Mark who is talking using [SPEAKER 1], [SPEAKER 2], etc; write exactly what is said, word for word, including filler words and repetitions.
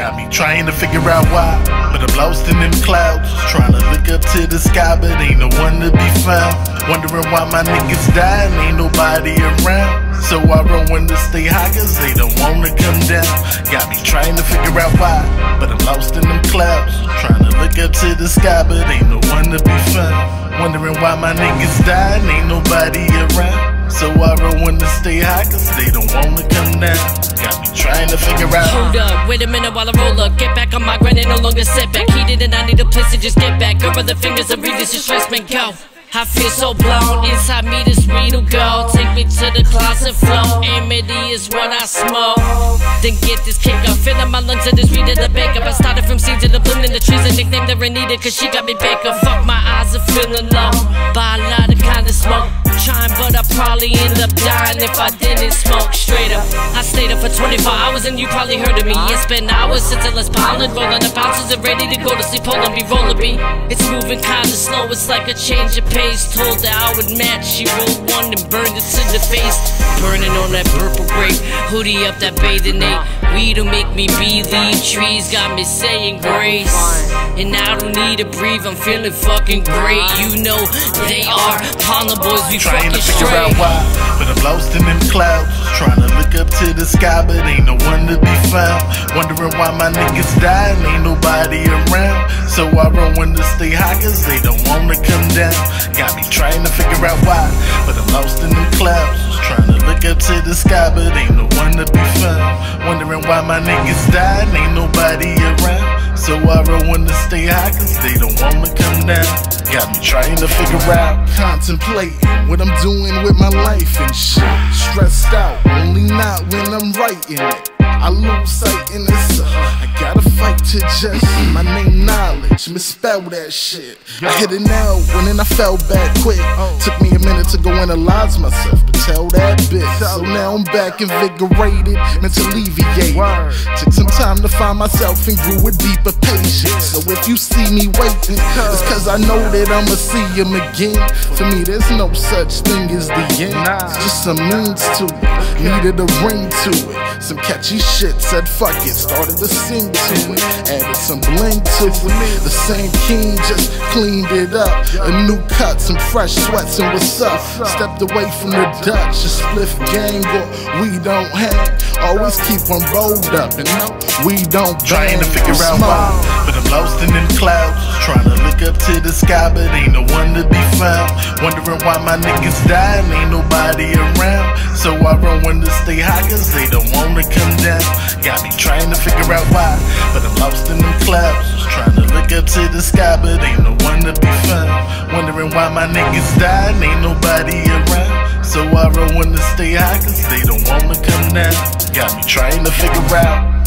[SPEAKER 1] Got me trying to figure out why, but I'm lost in them clouds. Trying to look up to the sky, but ain't no one to be found. Wondering why my niggas died, ain't nobody around. So I roll when to stay high, cause they don't wanna come down. Got me trying to figure out why, but I'm lost in them clouds. Trying to look up to the sky, but ain't no one to be found. Wondering why my niggas died, ain't nobody around. So I roll when to stay high, cause they don't wanna come down. Got me trying to figure out.
[SPEAKER 2] Hold up, wait a minute while I roll up. Get back on my grind and no longer sit back. Heated and I need a place to just get back. Over the fingers and read this stress, man, go. I feel so blown, inside me this weed will go. Take me to the closet flow, amity is what I smoke. Then get this kick up, filling my lungs of this weed at the baker. I started from seeds in the bloom in the trees, a nickname that Renita, cause she got me baker. Fuck, my eyes are feeling low, buy a lot of kind of smoke. Trying, but I probably end up dying if I didn't smoke. Straight up, I stayed up for twenty-four hours and you probably heard of me. It's been hours since I left Pollen, rolling the bounces and ready to go to sleep. Pollen be rolling me. It's moving kinda slow, it's like a change of pace. Told that I would match, she rolled one and burned it to the face. Burning on that purple grape, hoodie up that bathing ape. Weed'll make me believe, trees got me saying grace. And I don't need to breathe, I'm feeling fucking great. You know they are Pollen boys, we
[SPEAKER 1] trying to figure
[SPEAKER 2] straight.
[SPEAKER 1] out why, but I'm lost in them clouds. Trying to look up to the sky, but ain't no one to be found. Wondering why my niggas died, ain't nobody around. So I roll when to stay high, cause they don't wanna come down. Got me trying to figure out why, but I'm lost in them clouds. Trying to look up to the sky, but ain't no one to be found. Wondering why my niggas died, ain't nobody around. So I roll when to stay high, cause they don't wanna come down. Got me trying to figure out, contemplating what I'm doing with my life and shit. Stressed out, only not when I'm writing it. I lose sight in this, uh, I gotta fight to just my name knowledge, misspell that shit. I hit it now, when then I fell back quick. Took me a minute to go analyze myself, but tell that bitch. So now I'm back invigorated, meant to alleviate it. Took some time to find myself and grew a deeper patience. So if you see me waiting, it's cause I know that I'ma see him again. For me there's no such thing as the end, it's just some means to it. Needed a ring to it, some catchy shit, said fuck it, started to sing to it, added some bling to it. The same king just cleaned it up, a new cut, some fresh sweats and what's up. Stepped away from the Dutch, a spliff gang or we don't hang. Always keep one rolled up and no, we don't trying to figure out why, but I'm lost in them clouds. Trying to look up to the sky, but ain't no one to be found. Wondering why my niggas died, ain't nobody around. So I roll when to stay high, cause they don't wanna come down. Got me trying to figure out why, but I'm lost in them clouds. Trying to look up to the sky, but ain't no one to be found. Wondering why my niggas died, ain't nobody around. So I roll when to stay high, cause they don't wanna come down. Got me trying to figure out.